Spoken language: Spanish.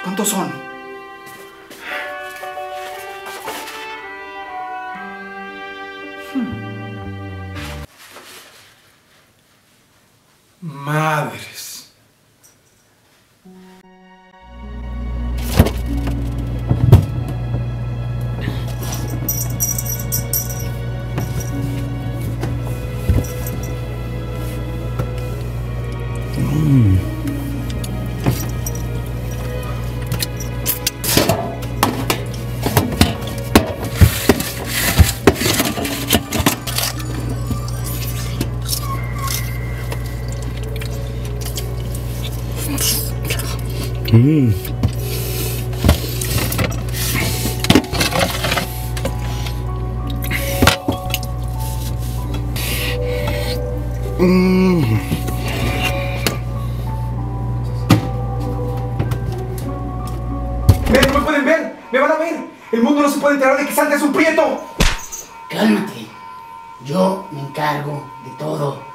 ¿Cuántos son? Madres. ¡Ven, no me pueden ver! ¡Me van a ver! ¡El mundo no se puede enterar de que Santa es un prieto! Cálmate. Yo me encargo de todo.